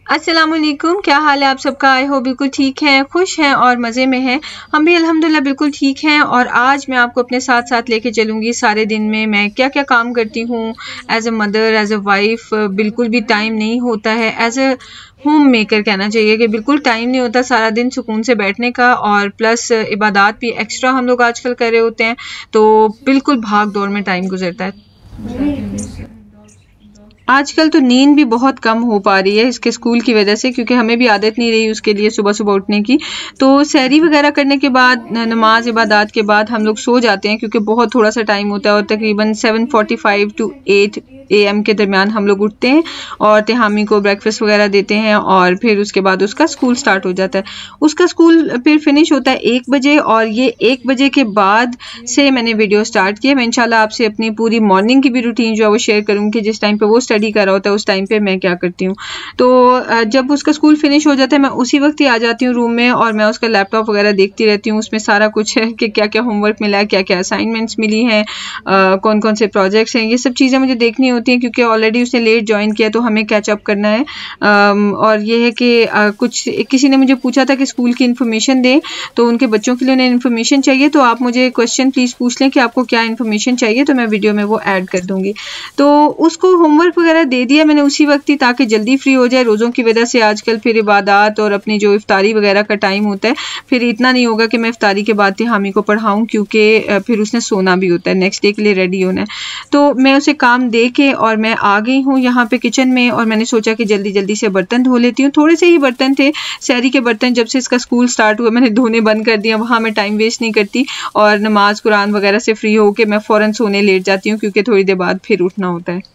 अस्सलामुअलैकुम, क्या हाल है आप सबका। आई हो बिल्कुल ठीक हैं, खुश हैं और मज़े में हैं। हम भी अल्हम्दुलिल्लाह बिल्कुल ठीक हैं। और आज मैं आपको अपने साथ साथ लेके चलूँगी सारे दिन में मैं क्या क्या काम करती हूँ as a mother, as a wife. बिल्कुल भी टाइम नहीं होता है, एज अ होम मेकर कहना चाहिए कि बिल्कुल टाइम नहीं होता सारा दिन सुकून से बैठने का। और प्लस इबादत भी एक्स्ट्रा हम लोग आजकल कर रहे होते हैं, तो बिल्कुल भाग दौड़ में टाइम गुजरता है। आजकल तो नींद भी बहुत कम हो पा रही है इसके स्कूल की वजह से, क्योंकि हमें भी आदत नहीं रही उसके लिए सुबह सुबह उठने की। तो सहरी वगैरह करने के बाद, नमाज इबादत के बाद हम लोग सो जाते हैं, क्योंकि बहुत थोड़ा सा टाइम होता है और तकरीबन 7:45 to 8 AM के दरमियान हम लोग उठते हैं और तिहामी को ब्रेकफास्ट वगैरह देते हैं और फिर उसके बाद उसका स्कूल स्टार्ट हो जाता है। उसका स्कूल फिर फिनिश होता है 1 बजे और ये 1 बजे के बाद से मैंने वीडियो स्टार्ट किया। मैं इंशाल्लाह आपसे अपनी पूरी मॉर्निंग की भी रूटीन जो है वो शेयर करूँगी, जिस टाइम पे वो स्टडी कर रहा होता है उस टाइम पे मैं क्या करती हूँ। तो जब उसका स्कूल फिनिश हो जाता है मैं उसी वक्त ही आ जाती हूँ रूम में और मैं उसका लैपटॉप वगैरह देखती रहती हूँ। उसमें सारा कुछ है कि क्या क्या होमवर्क मिला है, क्या क्या असाइनमेंट्स मिली हैं, कौन कौन से प्रोजेक्ट्स हैं, ये सब चीज़ें मुझे देखनी होती हैं, क्योंकि ऑलरेडी उसने लेट ज्वाइन किया तो हमें कैच अप करना है। और ये है कि कुछ किसी ने मुझे पूछा था कि स्कूल की इन्फॉर्मेशन दें, तो उनके बच्चों के लिए उन्हें इन्फॉर्मेशन चाहिए, तो आप मुझे क्वेश्चन प्लीज़ पूछ लें कि आपको क्या इन्फॉर्मेशन चाहिए, तो मैं वीडियो में वो ऐड कर दूँगी। तो उसको होमवर्क वगैरह दे दिया मैंने उसी वक्त ही, ताकि जल्दी फ्री हो जाए। रोज़ों की वजह से आजकल फिर इबादत और अपनी जो इफ्तारी वगैरह का टाइम होता है, फिर इतना नहीं होगा कि मैं इफ्तारी के बाद हामी को पढ़ाऊँ, क्योंकि फिर उसने सोना भी होता है, नेक्स्ट डे के लिए रेडी होना है। तो मैं उसे काम दे के और मैं आ गई हूँ यहाँ पे किचन में, और मैंने सोचा कि जल्दी जल्दी से बर्तन धो लेती हूँ। थोड़े से ही बर्तन थे, सहरी के बर्तन। जब से इसका स्कूल स्टार्ट हुआ मैंने धोने बंद कर दिया, वहाँ मैं टाइम वेस्ट नहीं करती और नमाज कुरान वगैरह से फ्री होके मैं फ़ौरन सोने लेट जाती हूँ, क्योंकि थोड़ी देर बाद फिर उठना होता है।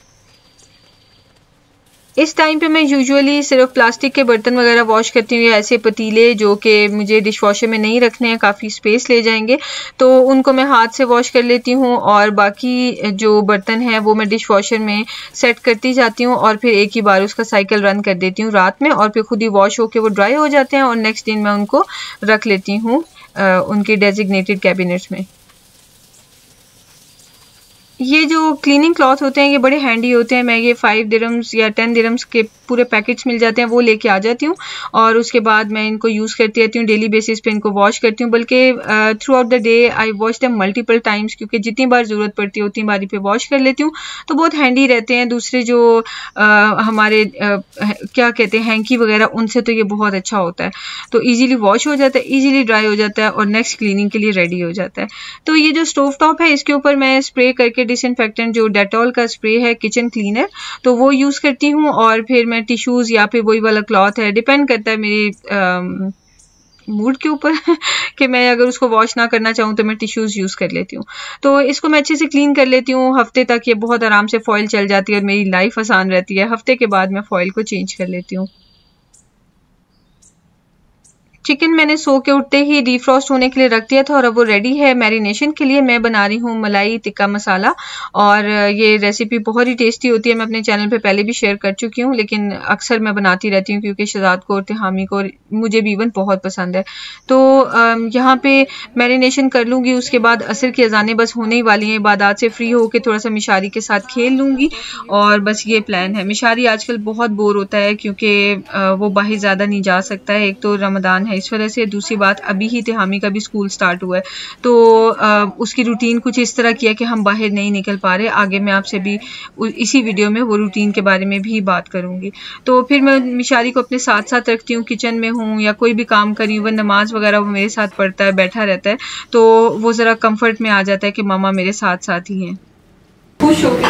इस टाइम पे मैं यूजुअली सिर्फ प्लास्टिक के बर्तन वगैरह वॉश करती हूँ, या ऐसे पतीले जो कि मुझे डिश वॉशर में नहीं रखने हैं, काफ़ी स्पेस ले जाएंगे, तो उनको मैं हाथ से वॉश कर लेती हूँ। और बाकी जो बर्तन हैं वो मैं डिश वॉशर में सेट करती जाती हूँ और फिर एक ही बार उसका साइकिल रन कर देती हूँ रात में, और फिर खुद ही वॉश होकर वो ड्राई हो जाते हैं और नेक्स्ट दिन मैं उनको रख लेती हूँ उनकी डेजिग्नेटेड कैबिनेट्स में। ये जो क्लीनिंग क्लॉथ होते हैं ये बड़े हैंडी होते हैं। मैं ये 5 दिरहम्स या 10 दिरहम्स के पूरे पैकेट्स मिल जाते हैं, वो लेके आ जाती हूँ और उसके बाद मैं इनको यूज़ करती रहती हूँ। डेली बेसिस पे इनको वॉश करती हूँ, बल्कि throughout the day I wash them multiple times, क्योंकि जितनी बार ज़रूरत पड़ती है उतनी बारी पे वॉश कर लेती हूँ, तो बहुत हैंडी रहते हैं। दूसरे जो हमारे क्या कहते हैं हैंकी वगैरह, उनसे तो ये बहुत अच्छा होता है, तो ईजिली वॉश हो जाता है, ईजिली ड्राई हो जाता है और नेक्स्ट क्लीनिंग के लिए रेडी हो जाता है। तो ये जो स्टोव टॉप है इसके ऊपर मैं स्प्रे करके डिसइंफेक्टेंट जो डेटॉल का स्प्रे है किचन क्लीनर, तो वो यूज़ करती हूँ। और फिर मैं टिश्यूज़ या फिर वही वाला क्लॉथ है, डिपेंड करता है मेरी मूड के ऊपर कि मैं अगर उसको वॉश ना करना चाहूँ तो मैं टिश्यूज़ यूज़ कर लेती हूँ। तो इसको मैं अच्छे से क्लीन कर लेती हूँ हफ्ते तक, ये बहुत आराम से फॉइल चल जाती है और मेरी लाइफ आसान रहती है। हफ्ते के बाद मैं फॉइल को चेंज कर लेती हूँ। चिकन मैंने सो के उठते ही डीफ्रॉस्ट होने के लिए रख दिया था और अब वो रेडी है मैरिनेशन के लिए। मैं बना रही हूँ मलाई टिक्का मसाला, और ये रेसिपी बहुत ही टेस्टी होती है। मैं अपने चैनल पे पहले भी शेयर कर चुकी हूँ, लेकिन अक्सर मैं बनाती रहती हूँ क्योंकि शहजाद को और तिहामी को, मुझे भी इवन बहुत पसंद है। तो यहाँ पे मैरिनेशन कर लूँगी, उसके बाद असर की अजानें बस होने ही वाली हैं। इबादत से फ्री होकर थोड़ा सा मिशारी के साथ खेल लूँगी और बस ये प्लान है। मिशारी आजकल बहुत बोर होता है क्योंकि वो बाहर ज़्यादा नहीं जा सकता है, एक तो रमज़ान है इस वजह से, दूसरी बात अभी ही तिहामी का भी स्कूल स्टार्ट हुआ है, तो उसकी रूटीन कुछ इस तरह की है कि हम बाहर नहीं निकल पा रहे। आगे मैं आपसे भी इसी वीडियो में वो रूटीन के बारे में भी बात करूंगी। तो फिर मैं मिशारी को अपने साथ साथ रखती हूँ, किचन में हूँ या कोई भी काम करी हुई, नमाज वगैरह वो मेरे साथ पढ़ता है, बैठा रहता है, तो वो ज़रा कम्फर्ट में आ जाता है कि मामा मेरे साथ साथ ही हैं। खुश हो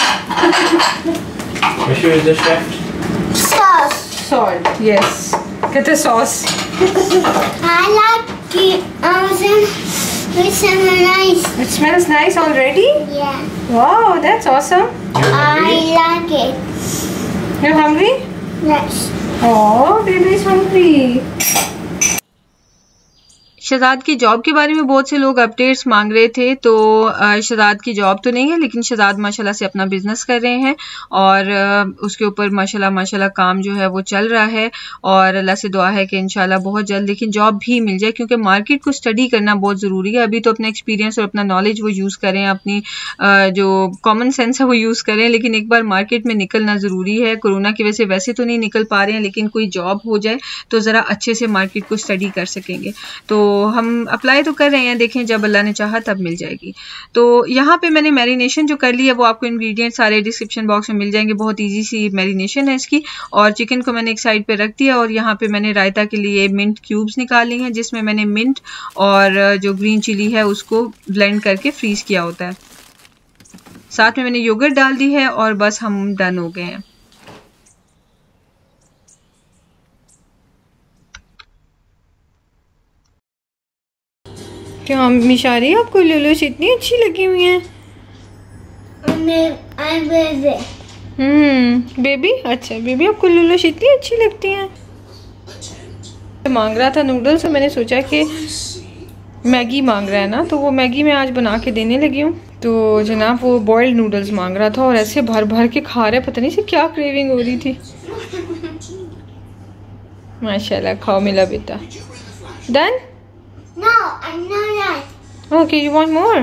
Salt, yes. Get the sauce. I like it. It smells nice. It smells nice already? Yeah. Wow, that's awesome. I like it. You're hungry? Yes. Oh, baby is hungry. Shahzad की जॉब के बारे में बहुत से लोग अपडेट्स मांग रहे थे, तो शहजाद की जॉब तो नहीं है, लेकिन शहजाद माशाल्लाह से अपना बिजनेस कर रहे हैं और उसके ऊपर माशाल्लाह काम जो है वो चल रहा है और अल्लाह से दुआ है कि इंशाल्लाह बहुत जल्द लेकिन जॉब भी मिल जाए, क्योंकि मार्केट को स्टडी करना बहुत ज़रूरी है। अभी तो अपना एक्सपीरियंस और अपना नॉलेज वो यूज़ करें, अपनी जो कॉमन सेंस है वो यूज़ करें, लेकिन एक बार मार्केट में निकलना ज़रूरी है। कोरोना की वजह से वैसे तो नहीं निकल पा रहे हैं, लेकिन कोई जॉब हो जाए तो ज़रा अच्छे से मार्केट को स्टडी कर सकेंगे। तो हम अप्लाई तो कर रहे हैं, देखें जब अल्लाह ने चाहा तब मिल जाएगी। तो यहाँ पे मैंने मैरिनेशन जो कर ली है वो आपको इंग्रेडिएंट सारे डिस्क्रिप्शन बॉक्स में मिल जाएंगे, बहुत ईजी सी मैरिनेशन है इसकी। और चिकन को मैंने एक साइड पे रख दिया और यहाँ पे मैंने रायता के लिए मिंट क्यूब्स निकाल ली हैं, जिसमें मैंने मिंट और जो ग्रीन चिली है उसको ब्लेंड करके फ्रीज किया होता है। साथ में मैंने योगर्ट डाल दी है और बस हम डन हो गए हैं। क्या मिशारी आपको लुलुस इतनी अच्छी लगी हुई हैं? बेबी, अच्छा बेबी आपको लुलुस इतनी अच्छी लगती हैं। मांग रहा था नूडल्स, तो मैंने सोचा कि मैगी मांग रहा है ना, तो वो मैगी मैं आज बना के देने लगी हूँ। तो जनाब वो बॉइल्ड नूडल्स मांग रहा था और ऐसे भर भर के खा रहे, पता नहीं से क्या क्रेविंग हो रही थी। माशाल्लाह खाओ मिला बेटा। Done? No, I'm not done. Okay, you want more?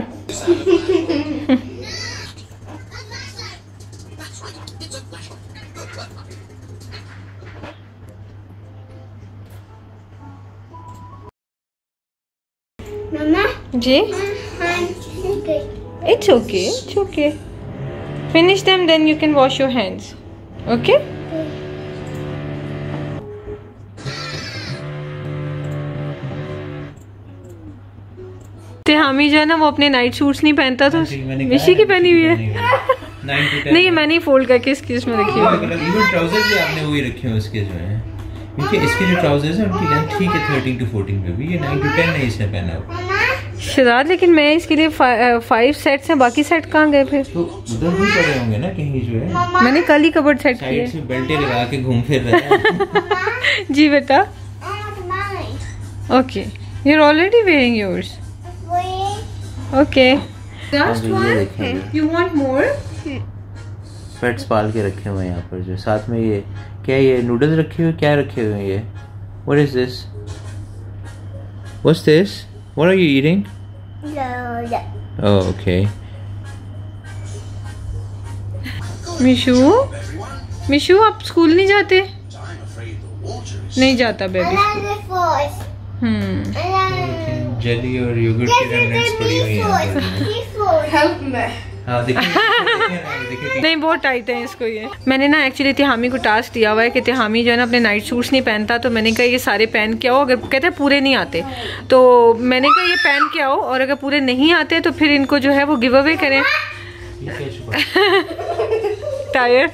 Mama? जी? Okay. It's okay, it's okay. Finish them, then you can wash your hands. Okay? हामी जो है ना वो अपने नाइट सूट्स नहीं पहनता, तो मिशी की पहनी हुई है। नहीं मैंने फोल्ड करके इसकी इसमें रखी हुई है। ट्राउजर्स भी आपने वही रखे हैं उसके जो है, क्योंकि इसके जो ट्राउजर्स हैं उनकी लेंथ ठीक है 13 to 14 पे भी, ये 9 to 10 नहीं इसने पहना हुआ। शहजाद लेकिन मैं इसके लिए 5 सेट्स हैं, बाकी सेट कहाँ गए फिर? तो उधर भी पड़े होंगे ना कहीं जो है। मैंने कल ही कबर्ड सेट किए। साइड से बेल्टें लगा के घूम फिर रहे हैं। जी बेटा। Okay, you are already wearing yours. Okay, last one, you want more? Pets पाल के रखे हुए हैं यहाँ पर जो, साथ में ये क्या, ये नूडल्स रखे हुए, क्या रखे हुए हैं ये? What is this? What's this? What are you eating? Oh okay. Mishu, Mishu आप स्कूल नहीं जाते? नहीं जाता बेबी स्कूल। जेली और योगर्ट की रेमनेंट्स पड़ी हुई हैं। हाँ देखिए नहीं बहुत टाइट है इसको ये। मैंने ना एक्चुअली तिहामी को टास्क दिया हुआ है कि तिहामी जो है ना अपने नाइट सूट्स नहीं पहनता, तो मैंने कहा ये सारे पहन के आओ, अगर कहते हैं पूरे नहीं आते तो मैंने कहा ये पहन के आओ, और अगर पूरे नहीं आते तो फिर इनको जो है वो गिव अवे करें। टायर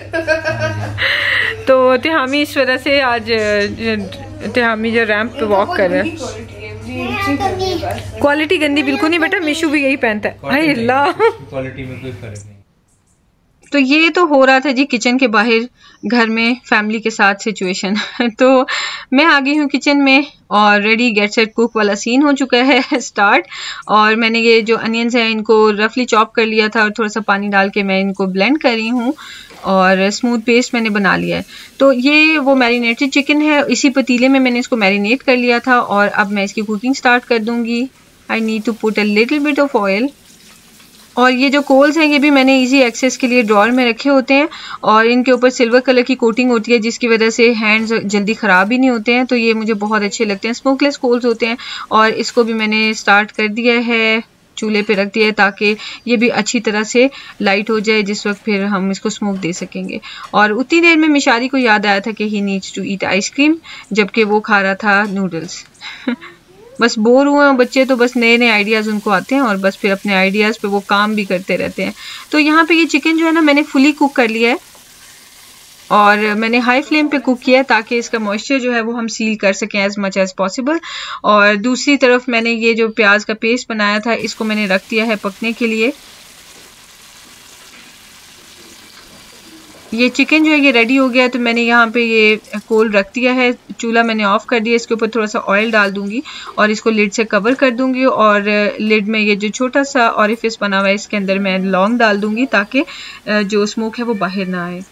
तो तिहामी इस वजह से आज तिहामी जो रैंप पे वॉक कर रहा है। क्वालिटी गंदी बिल्कुल नहीं बेटा, मिशू भी यही पहनता है। हाय अल्लाह, क्वालिटी में कोई फर्क नहीं। तो ये तो हो रहा था जी किचन के बाहर घर में फैमिली के साथ सिचुएशन। तो मैं आ गई हूँ किचन में और रेडी गेट सेट कुक वाला सीन हो चुका है स्टार्ट। और मैंने ये जो अनियंस है इनको रफली चॉप कर लिया था और थोड़ा सा पानी डाल के मैं इनको ब्लेंड कर रही हूँ और स्मूथ पेस्ट मैंने बना लिया है। तो ये वो मैरिनेटेड चिकन है, इसी पतीले में मैंने इसको मैरिनेट कर लिया था और अब मैं इसकी कुकिंग स्टार्ट कर दूँगी। I need to put a little bit of oil. और ये जो कोल्स हैं ये भी मैंने इजी एक्सेस के लिए ड्रॉर में रखे होते हैं और इनके ऊपर सिल्वर कलर की कोटिंग होती है जिसकी वजह से हैंड्स जल्दी ख़राब ही नहीं होते हैं। तो ये मुझे बहुत अच्छे लगते हैं, स्मोकलेस कोल्स होते हैं। और इसको भी मैंने स्टार्ट कर दिया है, चूल्हे पे रख दिया है ताकि ये भी अच्छी तरह से लाइट हो जाए, जिस वक्त फिर हम इसको स्मोक दे सकेंगे। और उतनी देर में मिशारी को याद आया था कि he needs to eat ice cream, जबकि वो खा रहा था नूडल्स। बस बोर हुए हैं बच्चे, तो बस नए नए आइडियाज़ उनको आते हैं और बस फिर अपने आइडियाज़ पे वो काम भी करते रहते हैं। तो यहाँ पे ये चिकन जो है ना मैंने फुली कुक कर लिया है और मैंने हाई फ्लेम पे कुक किया है ताकि इसका मॉइस्चर जो है वो हम सील कर सकें एज मच एज पॉसिबल। और दूसरी तरफ मैंने ये जो प्याज का पेस्ट बनाया था इसको मैंने रख दिया है पकने के लिए। ये चिकन जो है ये रेडी हो गया, तो मैंने यहाँ पे ये कोल रख दिया है, चूल्हा मैंने ऑफ कर दिया। इसके ऊपर थोड़ा सा ऑयल डाल दूंगी और इसको लिड से कवर कर दूंगी और लिड में ये जो छोटा सा ऑरिफिस बना हुआ है इसके अंदर मैं लौंग डाल दूंगी ताकि जो स्मोक है वो बाहर ना आए।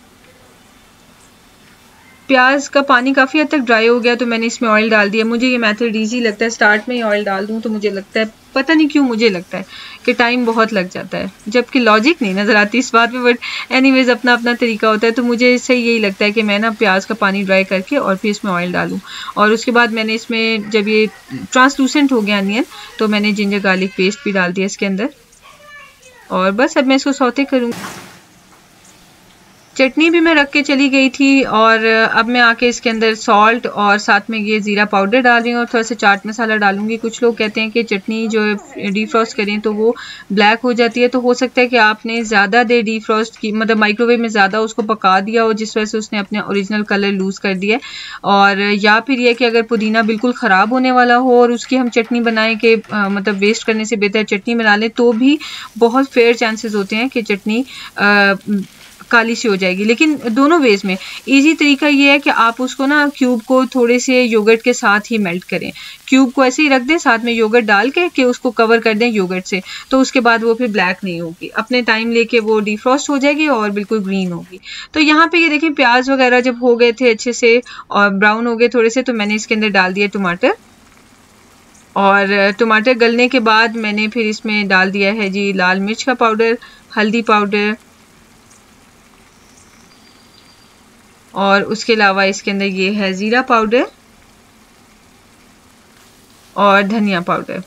प्याज का पानी काफ़ी हद तक ड्राई हो गया तो मैंने इसमें ऑयल डाल दिया। मुझे ये मेथड ईजी लगता है, स्टार्ट में ही ऑयल डाल दूँ तो मुझे लगता है, पता नहीं क्यों मुझे लगता है कि टाइम बहुत लग जाता है, जबकि लॉजिक नहीं नज़र आती इस बात में, बट एनीवेज अपना अपना तरीका होता है। तो मुझे सही यही लगता है कि मैं ना प्याज का पानी ड्राई करके और फिर इसमें ऑयल डालूँ और उसके बाद मैंने इसमें जब ये ट्रांसलूसेंट हो गया अनियन तो मैंने जिंजर गार्लिक पेस्ट भी डाल दिया इसके अंदर और बस अब मैं इसको सौते करूँगी। चटनी भी मैं रख के चली गई थी और अब मैं आके इसके अंदर सॉल्ट और साथ में ये ज़ीरा पाउडर डाल रही हूँ और थोड़ा सा चाट मसाला डालूंगी। कुछ लोग कहते हैं कि चटनी जो डीफ्रॉस्ट करें तो वो ब्लैक हो जाती है, तो हो सकता है कि आपने ज़्यादा देर डीफ्रॉस्ट की, मतलब माइक्रोवेव में ज़्यादा उसको पका दिया हो जिस वजह से उसने अपने ओरिजिनल कलर लूज़ कर दिया है। और या फिर यह कि अगर पुदीना बिल्कुल ख़राब होने वाला हो और उसकी हम चटनी बनाएं कि मतलब वेस्ट करने से बेहतर चटनी बना लें, तो भी बहुत फेयर चांसेस होते हैं कि चटनी काली सी हो जाएगी। लेकिन दोनों वेज में इजी तरीका ये है कि आप उसको ना क्यूब को थोड़े से योगर्ट के साथ ही मेल्ट करें, क्यूब को ऐसे ही रख दें साथ में योगर्ट डाल के कि उसको कवर कर दें योगर्ट से, तो उसके बाद वो फिर ब्लैक नहीं होगी, अपने टाइम लेके वो डिफ्रॉस्ट हो जाएगी और बिल्कुल ग्रीन होगी। तो यहाँ पे ये देखें प्याज वगैरह जब हो गए थे अच्छे से और ब्राउन हो गए थोड़े से, तो मैंने इसके अंदर डाल दिया टमाटर और टमाटर गलने के बाद मैंने फिर इसमें डाल दिया है जी लाल मिर्च का पाउडर, हल्दी पाउडर और उसके अलावा इसके अंदर ये है ज़ीरा पाउडर और धनिया पाउडर।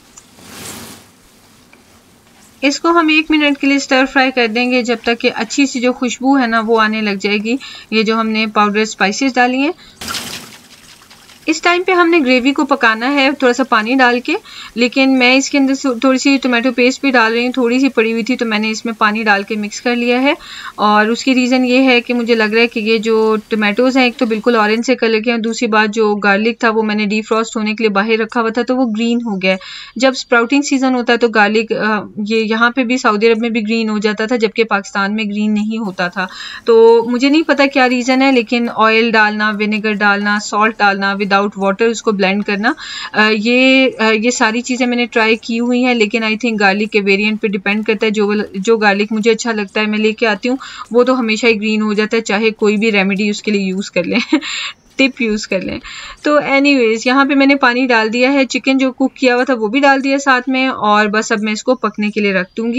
इसको हम 1 मिनट के लिए स्टर फ्राई कर देंगे जब तक कि अच्छी सी जो खुशबू है ना वो आने लग जाएगी, ये जो हमने पाउडर स्पाइसेस डाली हैं। इस टाइम पे हमने ग्रेवी को पकाना है थोड़ा सा पानी डाल के, लेकिन मैं इसके अंदर थोड़ी सी टोमेटो पेस्ट भी डाल रही हूँ, थोड़ी सी पड़ी हुई थी तो मैंने इसमें पानी डाल के मिक्स कर लिया है। और उसकी रीज़न ये है कि मुझे लग रहा है कि ये जो टोमेटोज़ हैं एक तो बिल्कुल ऑरेंज से कलर के हैं, दूसरी बात जो गार्लिक था वो मैंने डीफ्रॉस्ट होने के लिए बाहर रखा हुआ था तो वो ग्रीन हो गया। जब स्प्राउटिंग सीजन होता है तो गार्लिक ये यहाँ पे भी सऊदी अरब में भी ग्रीन हो जाता था जबकि पाकिस्तान में ग्रीन नहीं होता था। तो मुझे नहीं पता क्या रीज़न है, लेकिन ऑयल डालना, विनेगर डालना, सॉल्ट डालना, विदाउट वाटर उसको ब्लेंड करना, ये सारी चीज़ें मैंने ट्राई की हुई हैं, लेकिन आई थिंक गार्लिक के वेरिएंट पे डिपेंड करता है। जो गार्लिक मुझे अच्छा लगता है मैं लेके आती हूँ वो तो हमेशा ही ग्रीन हो जाता है, चाहे कोई भी रेमेडी उसके लिए यूज़ कर लें टिप यूज़ कर लें। तो एनीवेज यहाँ पे मैंने पानी डाल दिया है, चिकन जो कुक किया हुआ था वो भी डाल दिया साथ में और बस अब मैं इसको पकने के लिए रख दूँगी।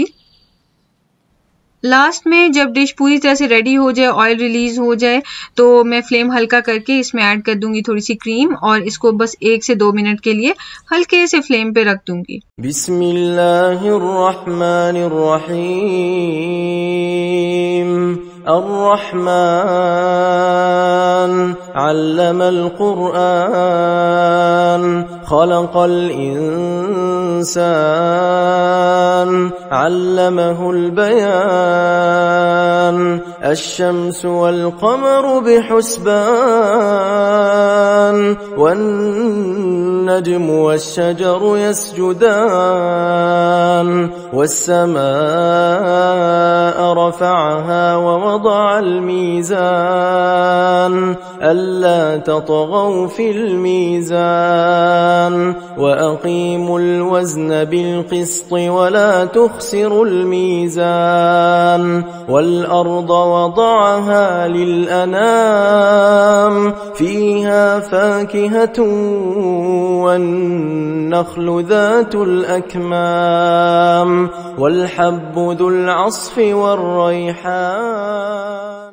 लास्ट में जब डिश पूरी तरह से रेडी हो जाए, ऑयल रिलीज हो जाए, तो मैं फ्लेम हल्का करके इसमें ऐड कर दूंगी थोड़ी सी क्रीम और इसको बस 1 से 2 मिनट के लिए हल्के से फ्लेम पे रख दूंगी। बिस्मिल्लाहिर्रहमानिर्रहीम। अर्रहमान अल्लमल कुरआन खलक़ल इंसान अल्लमहुल बयान अश्शम्सु वल क़मरु बिहुस्बान वन्नज्मु वश्शजरु यस्जुदान वस्समाअ रफ़अहा ववضعल मीज़ान अल्ला ततग़ौ फ़िल मीज़ान वअक़ीमुल वज़न बिलक़िस्ति वला तुख़सिरुल मीज़ान वल्अर्ض वضعها लिलअनाम फ़ीहा फ़ाकिहतुन वन्नख़्लु ذातुल अकमाम वल्हब्बु ذुल अस्फ़ि वर्रैहान।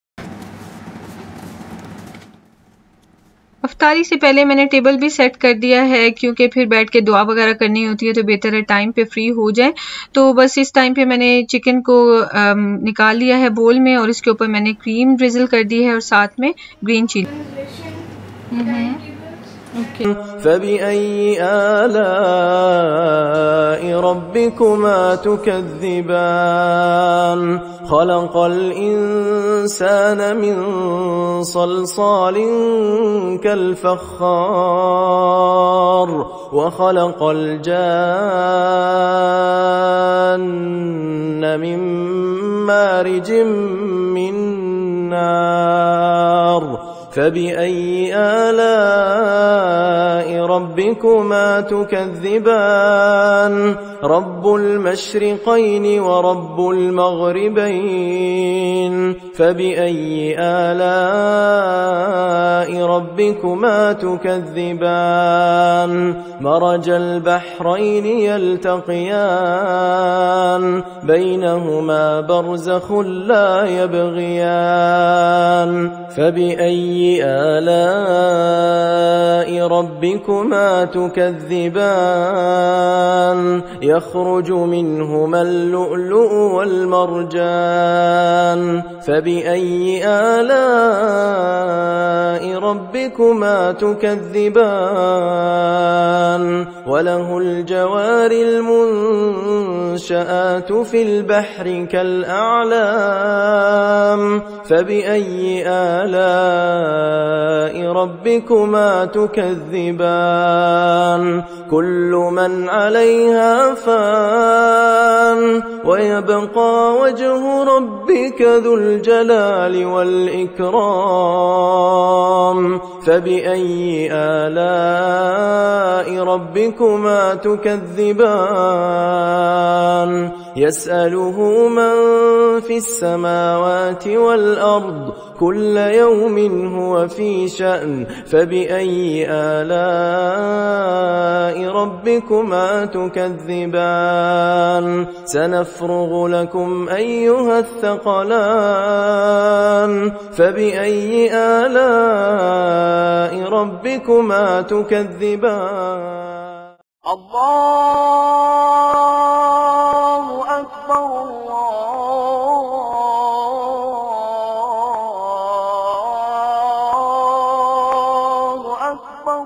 अफ्तारी से पहले मैंने टेबल भी सेट कर दिया है क्योंकि फिर बैठ के दुआ वगैरह करनी होती है तो बेहतर है टाइम पे फ्री हो जाए। तो बस इस टाइम पे मैंने चिकन को निकाल लिया है बोल में और इसके ऊपर मैंने क्रीम ड्रिजल कर दी है और साथ में ग्रीन चिली। फबिअय्यि आलाइ रब्बिकुमा तुकज़्ज़िबान खलक़ल इंसान मिन सलसालिन कल-फ़ख़्ख़ार व खलक़ल जान्न मिन मारिजिन मिन النار فبأي آلاء ربكما تكذبان رب المشرقين ورب المغربين فبأي آلاء ربكما تكذبان مرج البحرين يلتقيان بينهما برزخ لا يبغيان فبأي آلاء ربكما تكذبان يخرج منهما اللؤلؤ والمرجان فبأي آلاء ربكما تكذبان وله الجوار المنشآت في البحر كالأعلام فبأي آلاء ربكما تكذبان كل من عليها فان ويبقى وجه ربك ذو الجلال والإكرام فبأي آلاء ربكما تكذبان يسأله من في السماوات والأرض كل يوم هو في شأن فبأي آلاء ربكما تكذبان سنفرغ لكم أيها الثقلان فبأي آلاء ربكما تكذبان الله أكبر الله أكبر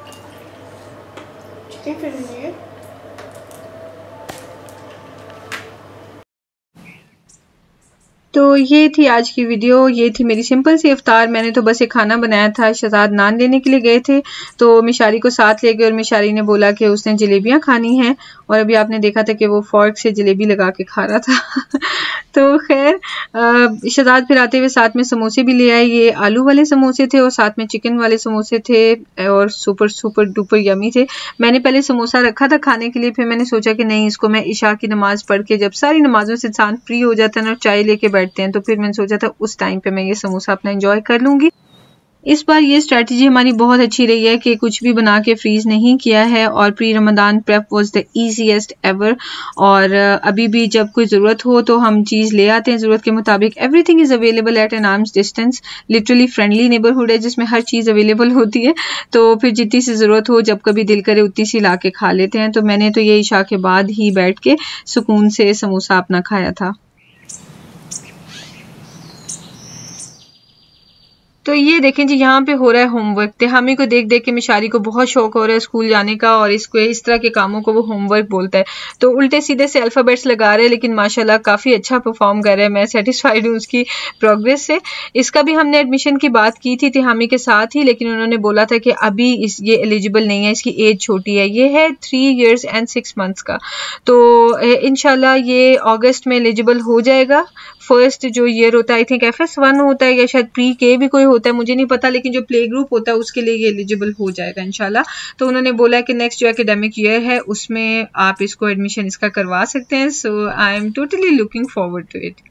तो ये थी आज की वीडियो, ये थी मेरी सिंपल सी इफ्तार। मैंने तो बस एक खाना बनाया था। शहजाद नान लेने के लिए गए थे तो मिशारी को साथ ले गए और मिशारी ने बोला कि उसने जलेबियां खानी हैं और अभी आपने देखा था कि वो फोर्क से जलेबी लगा के खा रहा था तो खैर शहजाद फिर आते हुए साथ में समोसे भी ले आए। ये आलू वाले समोसे थे और साथ में चिकन वाले समोसे थे और सुपर डुपर यमी थे। मैंने पहले समोसा रखा था खाने के लिए, फिर मैंने सोचा कि नहीं, इसको मैं इशा की नमाज पढ़ के, जब सारी नमाजों से इंसान फ्री हो जाता है ना और चाय लेके बैठते हैं, तो फिर मैंने सोचा था उस टाइम पे मैं ये समोसा अपना एंजॉय कर लूंगी। इस बार ये स्ट्रैटेजी हमारी बहुत अच्छी रही है कि कुछ भी बना के फ्रीज नहीं किया है और pre Ramadan prep was the easiest ever. और अभी भी जब कोई ज़रूरत हो तो हम चीज़ ले आते हैं ज़रूरत के मुताबिक। Everything is available at an arms distance. Literally friendly neighbourhood है जिसमें हर चीज़ अवेलेबल होती है, तो फिर जितनी सी ज़रूरत हो, जब कभी दिल करे उतनी सी ला के खा लेते हैं। तो मैंने तो ये इशा के बाद ही बैठ के सुकून से समोसा अपना खाया था। तो ये देखें जी, यहाँ पे हो रहा है होमवर्क। तेहामी को देख देख के मिशारी को बहुत शौक हो रहा है स्कूल जाने का और इसको इस तरह के कामों को वो होमवर्क बोलता है। तो उल्टे सीधे से अल्फ़ाबेट्स लगा रहे हैं, लेकिन माशाल्लाह काफ़ी अच्छा परफॉर्म कर रहा है। मैं सेटिस्फाइड हूँ उसकी प्रोग्रेस से। इसका भी हमने एडमिशन की बात की थी तेहामी के साथ ही, लेकिन उन्होंने बोला था कि अभी ये एलिजिबल नहीं है, इसकी एज छोटी है। ये है 3 years and 6 months का। तो इंशाल्लाह ये अगस्त में एलिजिबल हो जाएगा। फर्स्ट जो ईयर होता है, आई थिंक FS1 होता है या शायद प्री के भी कोई होता है, मुझे नहीं पता, लेकिन जो प्ले ग्रुप होता है उसके लिए ये एलिजिबल हो जाएगा इंशाल्लाह। तो उन्होंने बोला कि नेक्स्ट जो एकेडमिक ईयर है उसमें आप इसको एडमिशन इसका करवा सकते हैं। So I am totally looking forward to it.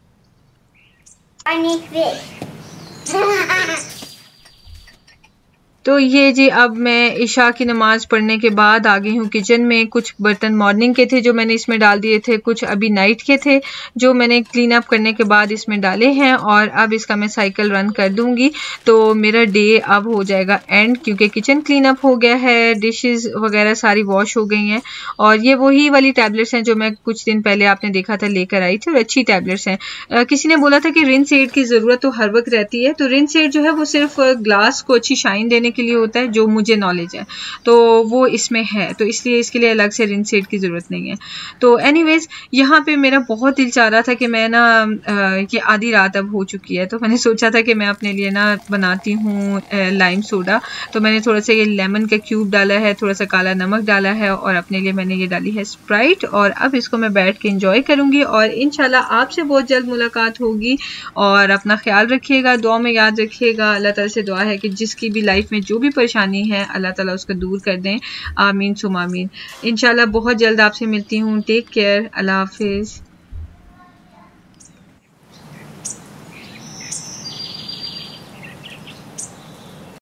तो ये जी, अब मैं इशा की नमाज पढ़ने के बाद आ गई हूँ किचन में। कुछ बर्तन मॉर्निंग के थे जो मैंने इसमें डाल दिए थे, कुछ अभी नाइट के थे जो मैंने क्लीन अप करने के बाद इसमें डाले हैं, और अब इसका मैं साइकिल रन कर दूंगी तो मेरा डे अब हो जाएगा एंड, क्योंकि किचन क्लीन अप हो गया है, डिशेस वगैरह सारी वॉश हो गई हैं। और ये वही वाली टैबलेट्स हैं जो मैं कुछ दिन पहले आपने देखा था लेकर आई थी, और अच्छी टैबलेट्स हैं। किसी ने बोला था कि रिन सेड की ज़रूरत तो हर वक्त रहती है, तो रिन सेड जो है वो सिर्फ ग्लास को अच्छी शाइन देने के लिए होता है जो मुझे नॉलेज है, तो वो इसमें है, तो इसलिए इसके लिए अलग से रिंस सेट की ज़रूरत नहीं है। तो एनीवेज यहाँ पे मेरा बहुत दिल चाह रहा था कि मैं ना ये आधी रात अब हो चुकी है, तो मैंने सोचा था कि मैं अपने लिए ना बनाती हूँ लाइम सोडा। तो मैंने थोड़ा सा ये लेमन का क्यूब डाला है, थोड़ा सा काला नमक डाला है और अपने लिए मैंने ये डाली है स्प्राइट। और अब इसको मैं बैठ के इंजॉय करूँगी और इंशाल्लाह आपसे बहुत जल्द मुलाकात होगी। और अपना ख्याल रखिएगा, दुआ में याद रखिएगा। अल्लाह ताला से दुआ है कि जिसकी भी लाइफ में जो भी परेशानी है अल्लाह ताला उसको दूर कर दें, आमीन सुम आमीन। इंशाल्लाह बहुत जल्द आपसे मिलती हूँ। टेक केयर, अल्लाह हाफिज़।